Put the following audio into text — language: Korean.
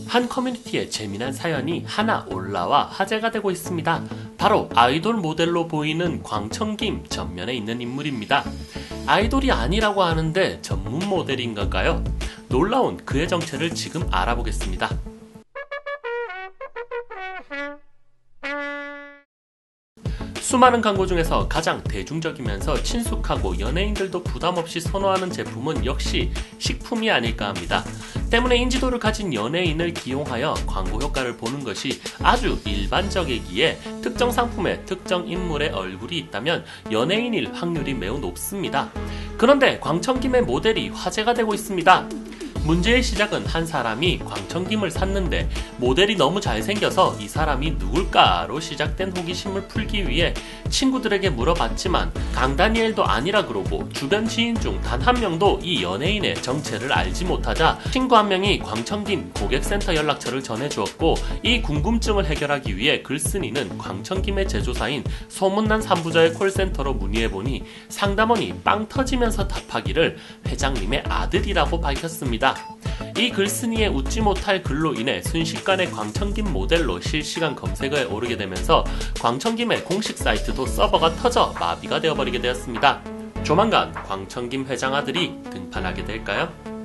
한 커뮤니티에 재미난 사연이 하나 올라와 화제가 되고 있습니다. 바로 아이돌 모델로 보이는 광청김 전면에 있는 인물입니다. 아이돌이 아니라고 하는데 전문 모델인 걸까요? 놀라운 그의 정체를 지금 알아보겠습니다. 수많은 광고 중에서 가장 대중적이면서 친숙하고 연예인들도 부담없이 선호하는 제품은 역시 식품이 아닐까 합니다. 때문에 인지도를 가진 연예인을 기용하여 광고 효과를 보는 것이 아주 일반적이기에 특정 상품에 특정 인물의 얼굴이 있다면 연예인일 확률이 매우 높습니다. 그런데 광청김의 모델이 화제가 되고 있습니다. 문제의 시작은 한 사람이 광청김을 샀는데 모델이 너무 잘생겨서 이 사람이 누굴까로 시작된 호기심을 풀기 위해 친구들에게 물어봤지만 강다니엘도 아니라 그러고 주변 지인 중 단 한 명도 이 연예인의 정체를 알지 못하자 친구 한 명이 광청김 고객센터 연락처를 전해주었고 이 궁금증을 해결하기 위해 글쓴이는 광청김의 제조사인 소문난 산부자의 콜센터로 문의해보니 상담원이 빵 터지면서 답하기를 회장님의 아들이라고 밝혔습니다. 이 글쓴이의 웃지 못할 글로 인해 순식간에 광청김 모델로 실시간 검색어에 오르게 되면서 광청김의 공식 사이트도 서버가 터져 마비가 되어버리게 되었습니다. 조만간 광청김 회장 아들이 등판하게 될까요?